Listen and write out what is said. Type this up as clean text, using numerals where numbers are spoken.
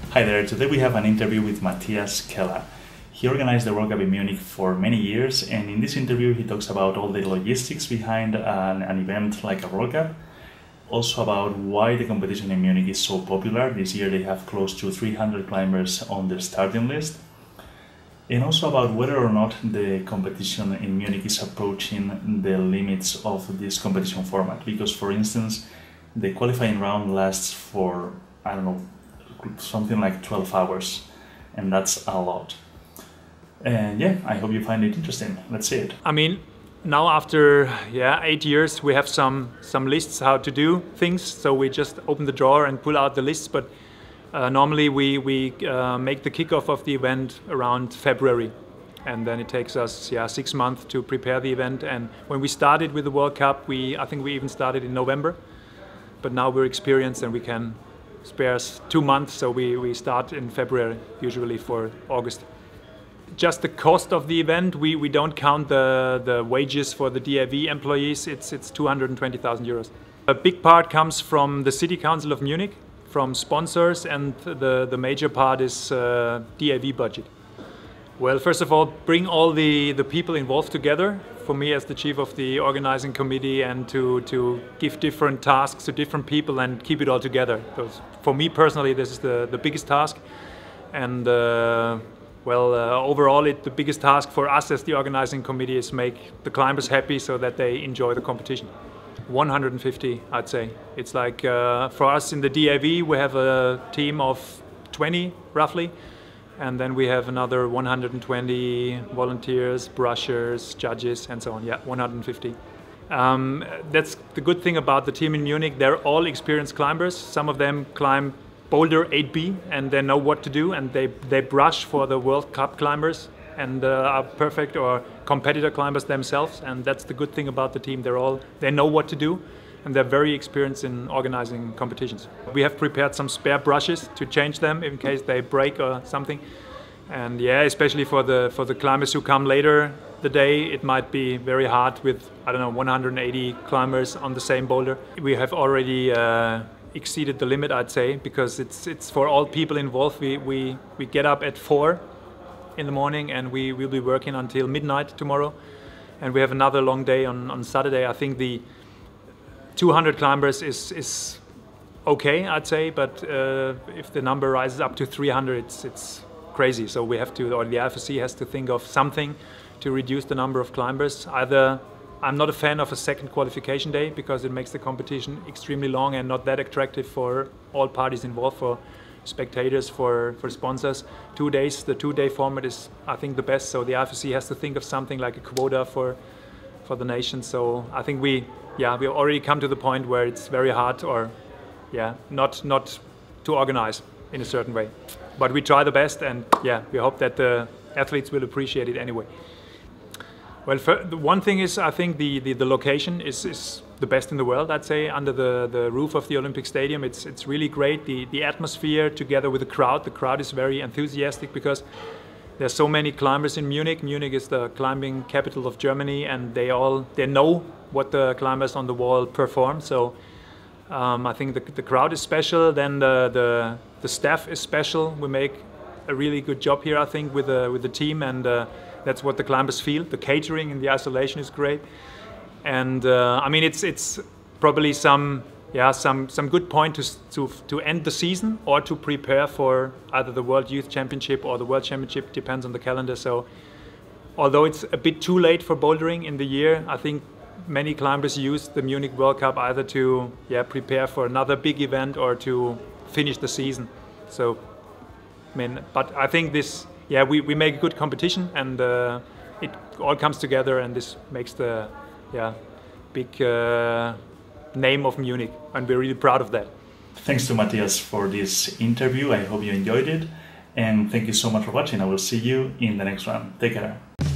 Hi there, today we have an interview with Matthias Keller. He organized the World Cup in Munich for many years, and in this interview he talks about all the logistics behind an event like a World Cup, also about why the competition in Munich is so popular. This year they have close to 300 climbers on the starting list, and also about whether or not the competition in Munich is approaching the limits of this competition format, because for instance the qualifying round lasts for, I don't know, something like 12 hours, and that's a lot. And yeah, I hope you find it interesting. Let's see it. I mean, now after 8 years we have some lists how to do things, so we just open the drawer and pull out the lists, but normally we make the kickoff of the event around February, and then it takes us 6 months to prepare the event. And when we started with the World Cup, I think we even started in November, but now we're experienced and we can spare us 2 months, so we start in February usually for August. Just the cost of the event, we don't count the wages for the DAV employees. It's 220,000 euros. A big part comes from the City Council of Munich, from sponsors, and the major part is DAV budget. Well, first of all, bring all the people involved together. For me as the chief of the organizing committee, and to give different tasks to different people and keep it all together. Because for me personally, this is the biggest task. And overall, the biggest task for us as the organizing committee is make the climbers happy so that they enjoy the competition. 150, I'd say. It's like for us in the DAV, we have a team of 20 roughly. And then we have another 120 volunteers, brushers, judges, and so on. Yeah, 150. That's the good thing about the team in Munich. They're all experienced climbers. Some of them climb Boulder 8B and they know what to do, and they brush for the World Cup climbers and are perfect or competitor climbers themselves. And that's the good thing about the team. They know what to do, and they're very experienced in organizing competitions. We have prepared some spare brushes to change them in case they break or something. And yeah, especially for the climbers who come later the day, it might be very hard with, I don't know, 180 climbers on the same boulder. We have already exceeded the limit, I'd say, because it's for all people involved. We get up at 4 in the morning and we will be working until midnight tomorrow. And we have another long day on Saturday. I think the 200 climbers is okay, I'd say, but if the number rises up to 300, it's crazy. So we have to, or the IFSC has to think of something to reduce the number of climbers. Either, I'm not a fan of a second qualification day because it makes the competition extremely long and not that attractive for all parties involved, for spectators, for sponsors. 2 days, the 2-day format is, I think, the best. So the IFSC has to think of something like a quota for the nation. So I think we already come to the point where it's very hard, or not to organize in a certain way. But we try the best, and we hope that the athletes will appreciate it anyway. Well, the one thing is, I think the location is the best in the world, I'd say, under the roof of the Olympic Stadium. It's really great. The atmosphere together with the crowd is very enthusiastic because there's so many climbers in Munich. Munich is the climbing capital of Germany, and they know what the climbers on the wall perform. So I think the crowd is special. Then the staff is special. We make a really good job here, I think, with the team, and that's what the climbers feel. The catering and the isolation is great. And I mean, it's probably some good point to end the season or to prepare for either the World Youth Championship or the World Championship, depends on the calendar. So although it's a bit too late for bouldering in the year, I think many climbers use the Munich World Cup either to prepare for another big event or to finish the season. So I mean, but I think this, we make a good competition, and it all comes together, and this makes the big name of Munich, and we're really proud of that. Thanks to Matthias for this interview. I hope you enjoyed it, and thank you so much for watching. I will see you in the next one. Take care.